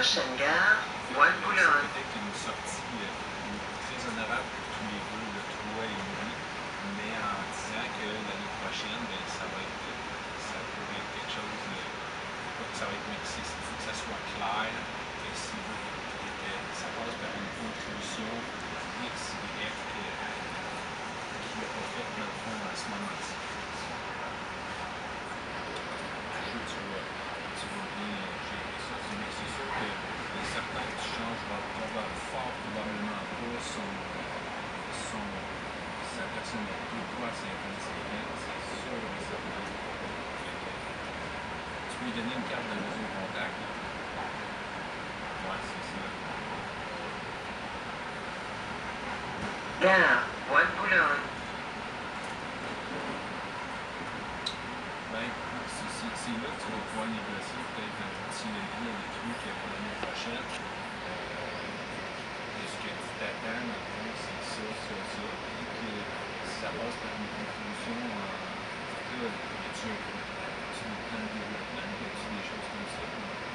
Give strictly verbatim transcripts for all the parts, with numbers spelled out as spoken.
Prochaine gare, Bois de Boulogne. Peut-être une sortie euh, très honorable pour tous les deux, le trois et demi, mais en disant que l'année prochaine, bien, ça va être, ça pourrait être quelque chose, de, pas que ça va être mixé, il faut que ça soit clair, que si vous, que ça passe par une contribution X, Y, qui n'est pas faite dans le fond à ce moment-ci. Je tu vas, tu vas bien gérer ça, mais c'est sûr que les certains que tu changeras fort probablement pas son, son, sa personnalité, toi, c'est inconséquent, c'est sûr et certain. Tu peux lui donner une carte de réseau contact. Ouais, c'est ça. Gare, Bois de Boulogne. Ben, c'est là que tu vas pouvoir négocier peut-être un petit levier avec lui que pour l'année prochaine. Euh, ce que tu t'attends, dans le fond, c'est ça, ça, ça. Puis que si ça passe par une contribution en. Là, y a-tu un plan de développement? Y a-tu des choses comme ça?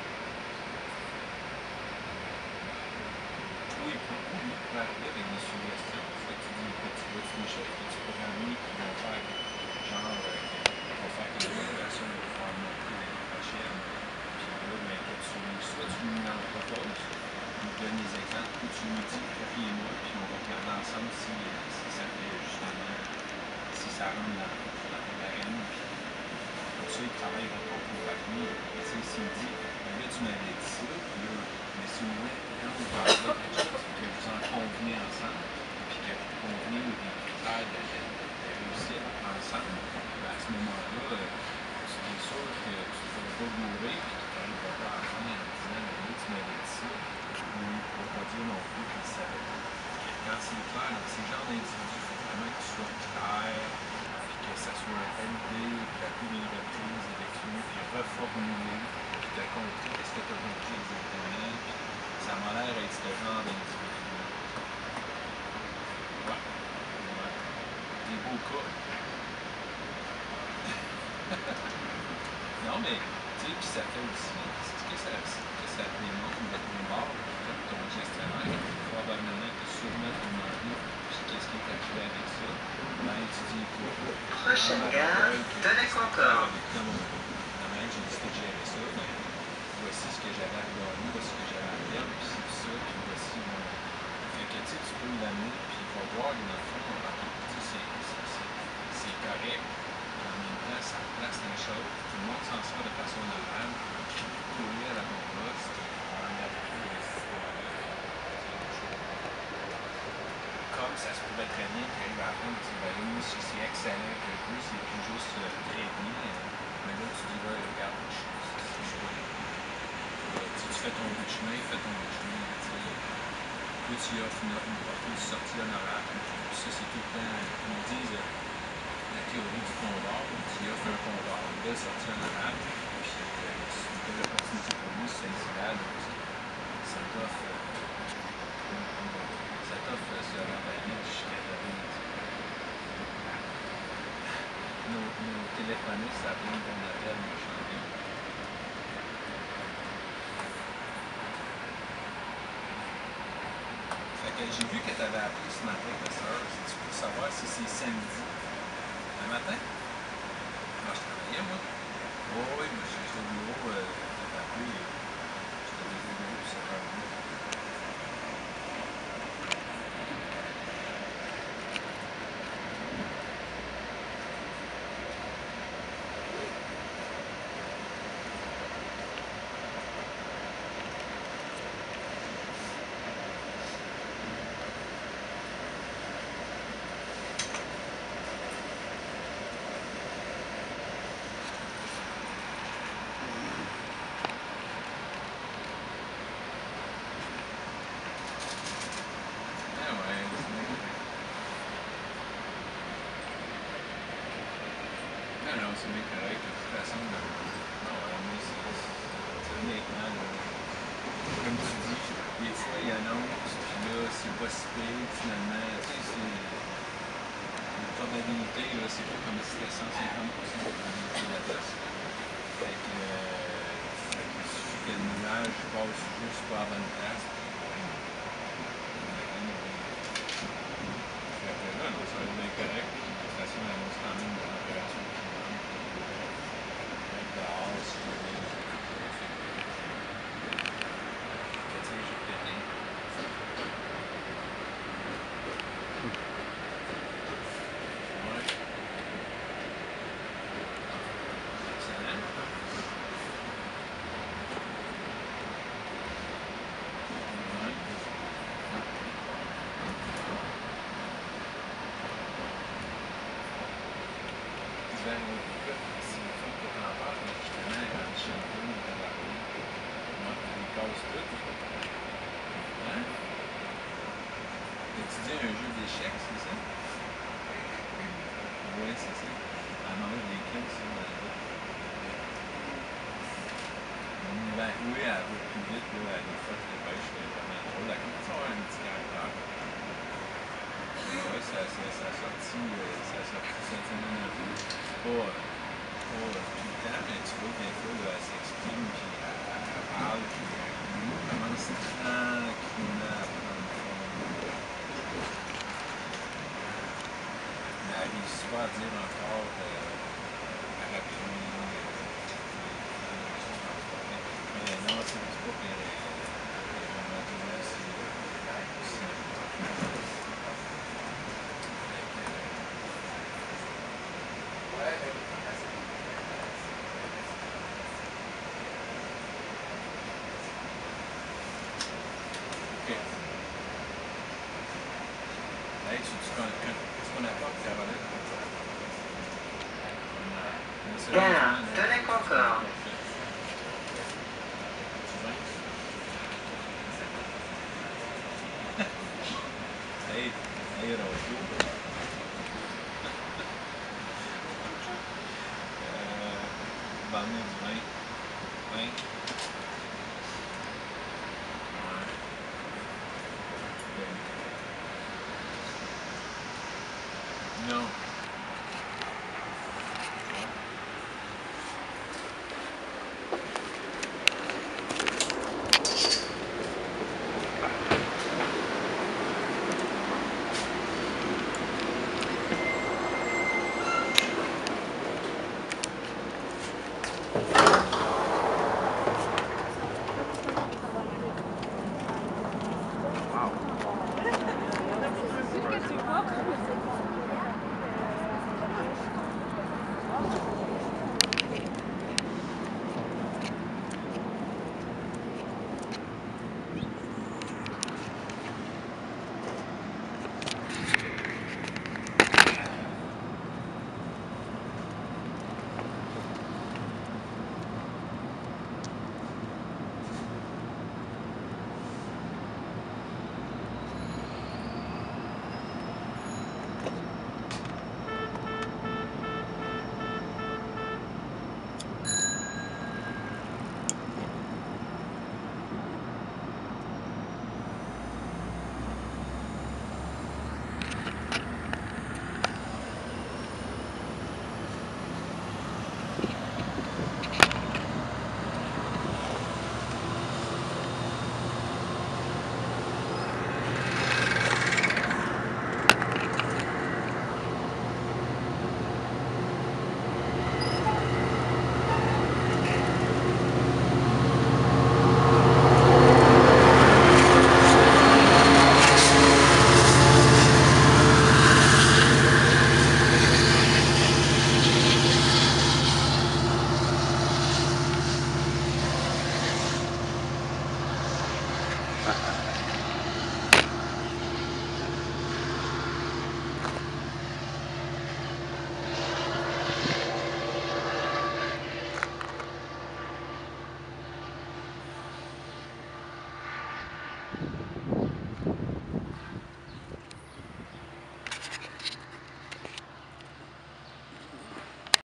Oui, pour oui, il peut arriver avec des suggestions. Fait que tu dis, tu vois-tu des choses que tu pourrais amener qui vont faire genre. Euh, pour faire quelque chose de pouvoir montrer l'année prochaine. Puis là, ben, que tu, soit tu lui en proposes, tu lui donnes des exemples, ou tu lui dis copiez-moi, puis on va regarder ensemble si, si ça fait justement, si ça rentre dans, dans ton arène. Puis comme ça, il travaillera pas pour lui. Tu sais, s'il dit, ben là, tu m'avais dit ça, puis là, mais si vous voulez, quand vous parlez de quelque chose, que vous en convenez ensemble, puis que vous convenez des critères de, de, de réussite ensemble, ben à ce moment-là, euh, tu es sûr que tu ne vas pas bourrer et que tu n'arriveras pas à la fin en disant ben oui, tu m'avais dit ça, ou il ne pourra pas dire non plus qu'il ne savait pas. Quand c'est clair, dans ces genres d'individus, il faut vraiment que tu sois clair, puis que ça soit validé, puis à plus d'une reprise avec lui, puis reformulé, puis te compris qu'est-ce que tu as compris exactement, puis ça m'a l'air d'être ce genre d'individu-là. Ouais. Ouais. Des beaux cas. Non, mais, tu sais, puis ça fait aussi, ce que ça, que ça démontre de ton bord, peut-être ton gestionnaire, probablement que sûrement te demander, puis qu'est-ce qui est arrivé avec ça, ben, tu dis, écoute, Prochaine gare, de la Concorde. Dans mon domaine, j'ai décidé de gérer ça, ben, voici ce que j'avais à gagner, voici ce que j'avais à perdre, puis c'est ça, puis voici mon. Fait que, tu sais, tu peux l'amener, puis il va voir, dans le fond, tu sais, c'est correct. En même temps, ça place les choses. Tout le monde s'en sort de façon normale. Courir à mon poste, on en a beaucoup comme ça se pouvait très bien qu'il arrive à la fin, tu dis, ben oui, si c'est excellent que je veux, c'est plus juste euh, très bien. Mais là, tu dis, ben, regarde, je suis choix. Tu fais ton bout de chemin, fais ton bout de chemin. Toi, tu offres une, une portée de sortie honorable. Puis ça, c'est tout le temps, comme ils disent, la théorie du pont d'or, tu offres un pont d'or, une belle sortie honorable, puis euh, c'est une belle opportunité pour lui, c'est incroyable. Ça t'offre ça t'offre ce remballage jusqu'à ta vie. Nos, nos téléphonistes appellent ton appel, mon champion. Fait que j'ai vu que tu avais appelé ce matin ta soeur, c'est pour savoir si c'est samedi. Le matin? Moi, je travaillais, moi. Oh, oui, mais j'étais au bureau, euh, je t'ai appelé, j'étais déjà au bureau, puis ça fait un bout. Non, c'est bien correct. De toute façon, non, moi, c'est honnêtement, comme tu dis, des fois, il annonce, puis là, c'est pas si pire, finalement, tu sais, c'est. La probabilité, là, c'est pas comme si c'était cent cinquante pour cent de probabilité de la place. Fait que, euh, fait que il suffit que le nuage passe juste pas à la bonne place. Fait que là, non, ça va être bien correct. La station annonce quand même une température qui monte. Être dehors, si je veux. Tu sais, j'ai pété. Ouais. Excellent. Ouais. Ben, écoute, c'est le fun que t'en parles, mais justement, quand je suis un peu dans la rue, moi, ils cassent tout. Hein? Étudier un jeu d'échecs, c'est ça? Oui, c'est ça. Elle mange des clics sur la route. Ben oui, elle va plus vite, là. Des fois, je dépêche, c'est vraiment drôle. Elle commence à avoir un petit caractère. Ouais, ça, ça, ça a sorti, euh, ça a sorti cette semaine un peu. Pas, euh, pas euh, tout le temps, mais tu vois, des fois, là, elle s'exprime, puis elle, elle parle, puis euh, les mots commencent tranquillement à prendre forme. Mais elle réussit pas à dire encore euh, parapluie, euh, mais non, c'est c'est pas pire. Elle est vraiment toujours aussi, euh, aussi importante. Fait que, OK. Hey, tu tu connais, qu'est-ce qu'on apporte, Caroline? On a, on a sérieusement, Gare là, de la Concorde. parfait. Tu viens? Hey, hey, radio. Euh, m'emmener du